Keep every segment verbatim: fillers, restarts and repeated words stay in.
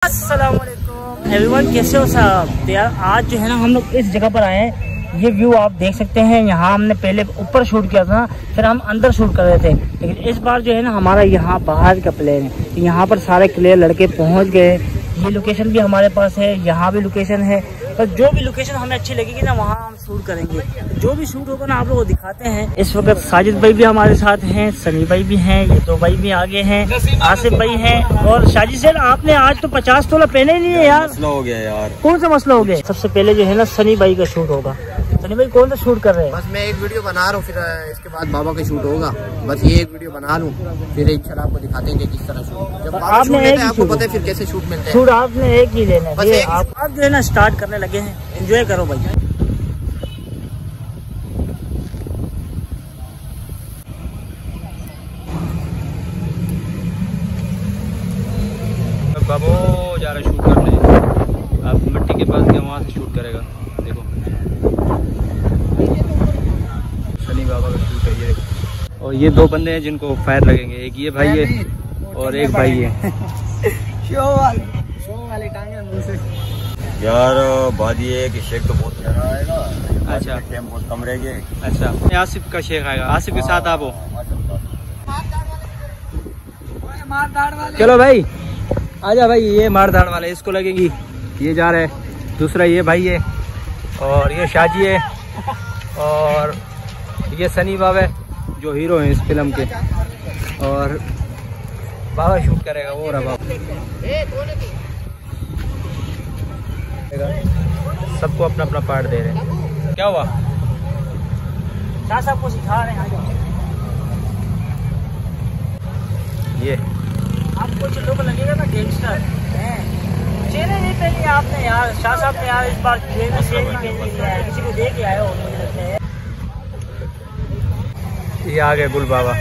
अस्सलाम वालेकुम एवरीवन, कैसे हो साहब। यार आज जो है ना हम लोग इस जगह पर आए हैं। ये व्यू आप देख सकते हैं। यहाँ हमने पहले ऊपर शूट किया था, फिर हम अंदर शूट कर रहे थे, लेकिन इस बार जो है ना हमारा यहाँ बाहर का प्लेन है। तो यहाँ पर सारे क्लियर लड़के पहुँच गए। ये लोकेशन भी हमारे पास है, यहाँ भी लोकेशन है। पर जो भी लोकेशन हमें अच्छी लगेगी ना वहाँ हम शूट करेंगे। जो भी शूट होगा ना आप लोगों को दिखाते हैं। इस वक्त साजिद भाई भी हमारे साथ हैं, सनी भाई भी हैं, ये दो भाई भी आगे हैं, आसिफ भाई हैं और शाजी सर। आपने आज तो पचास तोला पहने नहीं है यार। मसला हो गया यार। कौन सा मसला हो गया? सबसे पहले जो है ना सनी भाई का शूट होगा। सनी भाई कौन सा शूट कर रहे हैं? बस मैं एक वीडियो बना रहा हूँ, फिर इसके बाद बाबा का शूट होगा। बस ये एक वीडियो बना लूँ, फिर इंशाल्लाह आपको दिखाते हैं किस तरह शूट। जब आपने एक आपको पता है फिर कैसे शूट मिलते हैं। शूट आपने एक ही लेना है। ये आप, आप जो है ना स्टार्ट करने लगे हैं। एंजॉय करो भाई। बाबू जा रहा शूट करने। अब मिट्टी के पास गया, वहाँ से शूट करेगा। देखो शनि बाबा का शूट है ये। और ये दो बंदे हैं जिनको फायर लगेंगे। एक ये भाई है और एक भाई है। शो वाले शो वाले टांगे मुंह से। यार बात ये है कि शेख तो बहुत प्यारा आएगा। अच्छा, टाइम बहुत कम रह गए। अच्छा, आसिफ का शेख आएगा। आसिफ के साथ आप हो। चलो भाई आजा भाई। ये मारधाड़ वाले इसको लगेगी। ये जा रहा है। दूसरा ये भाई है और ये शाजी है और ये सनी बाबा है जो हीरो हैं इस फिल्म के। और बाबा शूट करेगा वो रहा बाबा। सबको अपना अपना पार्ट दे रहे हैं। क्या हुआ? क्या सबको सिखा रहे हैं। ये आपको जो लोग लगेगा ना गैंगस्टर है। चेहरे नहीं पहनी आपने यार। शाह साहब ने यार इस बार चेहरे नहीं पहनी है। किसी को दे के आए हो मुझे लगता है। ये आ गए गुल बाबा।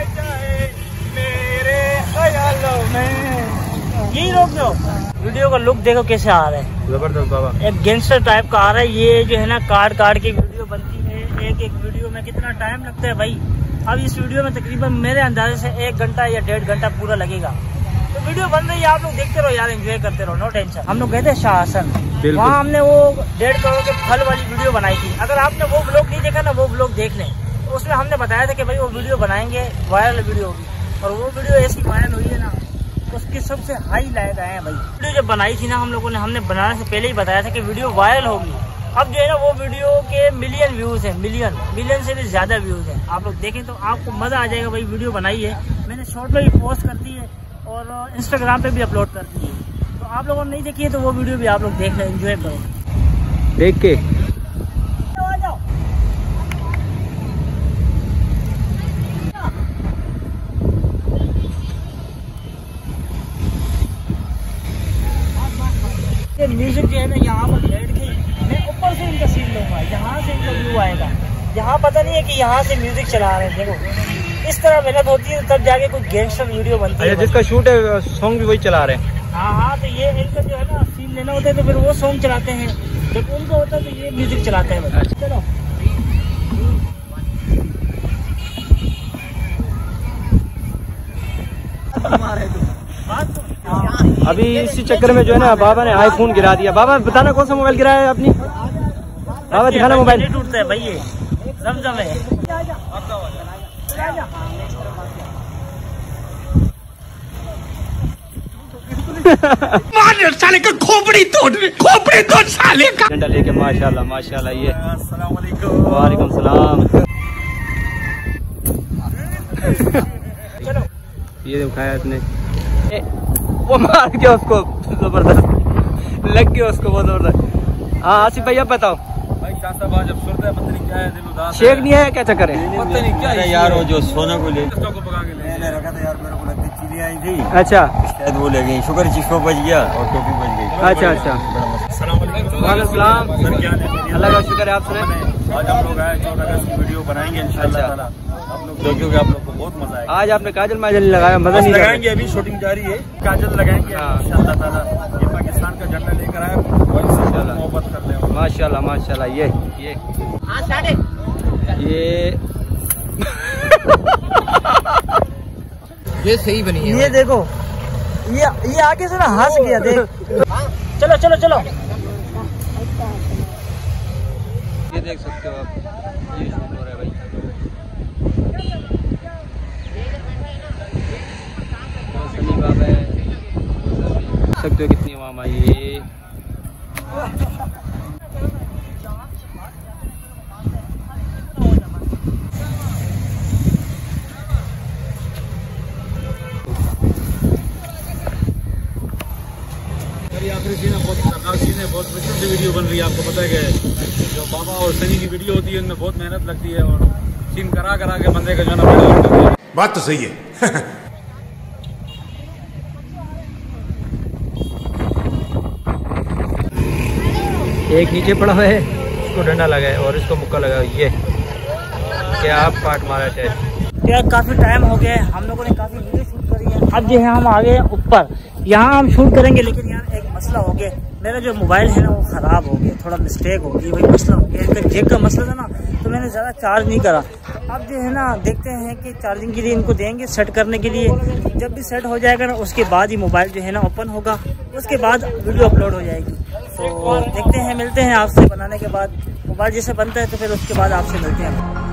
यही रोक दो। वीडियो का लुक देखो कैसे आ रहा है। जबरदस्त बाबा। एक गैंगस्टर टाइप का आ रहा है। ये जो है ना कार्ड कार्ड की वीडियो बनती है। एक एक वीडियो में कितना टाइम लगता है भाई। अब इस वीडियो में तकरीबन मेरे अंदाजे से एक घंटा या डेढ़ घंटा पूरा लगेगा। तो वीडियो बन रही है, आप लोग देखते रहो यार, एंजॉय करते रहो, नो टेंशन। हम लोग गए थे शाह हसन, वहाँ हमने वो डेढ़ करोड़ के फल वाली वीडियो बनाई थी। अगर आपने वो ब्लॉग नहीं देखा ना, वो ब्लॉग देख लें। तो उसमें हमने बताया था कि भाई वो वीडियो बनाएंगे, वायरल वीडियो होगी। और वो वीडियो ऐसी वायरल हुई है ना, उसके सबसे हाई लाइक आए हैं भाई। वीडियो जब बनाई थी ना हम लोगों ने, हमने बनाने से पहले ही बताया था कि वीडियो वायरल होगी। अब जो है ना वो वीडियो के मिलियन व्यूज हैं, मिलियन मिलियन से भी ज्यादा व्यूज हैं। आप लोग देखें तो आपको मजा आ जाएगा भाई। वीडियो बनाई है मैंने, शॉर्ट में भी पोस्ट करती है और इंस्टाग्राम पे भी अपलोड करती है। तो आप लोगों ने नहीं देखी है तो वो वीडियो भी आप लोग देख लें, एंजॉय करो देख के। आ जाओ। म्यूजिक जो है ना यहाँ पर बैठ के मैं ऊपर से इनका सीन लूंगा। यहाँ से इनका व्यू आएगा। यहाँ पता नहीं है कि यहाँ से म्यूजिक चला रहे हैं। देखो इस तरह मेहनत होती है तब जाके कोई गैंगस्टर वीडियो बनती है। जिसका शूट है सॉन्ग भी वही चला रहे हैं। हाँ हाँ, तो ये इनका जो है ना सीन लेना होता है तो फिर वो सॉन्ग चलाते हैं। जब उनको होता है तो ये म्यूजिक चलाते हैं भाई। चलो अभी इसी चक्कर में जो है ना बाबा ने आईफोन गिरा दिया। बाबा बताना कौन सा मोबाइल गिराया है अपनी? बाबा दिखाना मोबाइल। नहीं टूटता है भाई, ये जमजम है। साले का खोपड़ी तोड़ खोपड़ी तोड़ साले का। झंडा लेके माशाल्लाह माशाल्लाह। ये अस्सलाम वालेकुम। वालेकुम सलाम। चलो ये दिखाया इसने। ए, वो मार गया उसको जबरदस्त, लग गया उसको बहुत जबरदस्त। हाँ आसिफ भैया बताओ। भाई शाह साहब आज अब सुनते हैं, पता नहीं क्या है, दिल उदास शेख नहीं है, क्या चक्कर है? पता नहीं क्या है यार। वो जो सोना को ले को पका के ले रखा था यार, मेरे को लगता है चीजें आई थी। अच्छा शायद वो ले गई। शुक्र चिश्को बच गया और टोपी बच गई। अच्छा अच्छा। अल्लाह का शुक्र है। आप सुने आज हम लोग आए चौदह अगस्त की वीडियो बनाएंगे इंशाल्लाह ताला। आप लोग देखोगे, आप लोग को बहुत मजा आएगा। आज आपने काजल माजल नहीं लगाया, मजा नहीं लगाएंगे। अभी शूटिंग जारी है, काजल लगाएंगे इंशाल्लाह ताला। ये पाकिस्तान का झंडा लेकर आए और इससे मोहब्बत कर ले। माशाल्लाह माशाल्लाह। ये ये ये ये सही बनी है। ये देखो ये ये आगे से ना हंस गया देख। चलो चलो चलो। ये देख सकते हो आप, ये शूट हो रहा है भाई। सनी बाबा है, देख सकते हो कितनी आवाम आई है। आखिरी सीन है, बहुत खतरनाक सीन है, बहुत मुश्किल से वीडियो बन रही है। आपको पता है कि जो बाबा और सनी की वीडियो होती है उनमें बहुत मेहनत लगती है और सीन करा करा के बंदे का जो है ना बात तो सही है। एक नीचे पड़ा हुआ है, इसको डंडा लगा है और इसको मुक्का लगा। ये क्या आप काट मारा है। यार काफी टाइम हो गया, हम लोगों ने काफी वीडियो शूट करी है। अब जो है हम आ गए ऊपर, यहाँ हम शूट करेंगे, लेकिन यार एक मसला हो गया, मेरा जो मोबाइल है ना वो ख़राब हो गया, थोड़ा मिस्टेक हो गई, वही मसला हो गया। इनका जेक का मसला था ना, तो मैंने ज़्यादा चार्ज नहीं करा। अब जो है ना देखते हैं कि चार्जिंग के लिए इनको देंगे सेट करने के लिए। जब भी सेट हो जाएगा ना उसके बाद ही मोबाइल जो है ना ओपन होगा, उसके बाद वीडियो अपलोड हो जाएगी। तो देखते हैं, मिलते हैं आपसे बनाने के बाद। मोबाइल जैसे बनता है तो फिर उसके बाद आपसे मिलते हैं।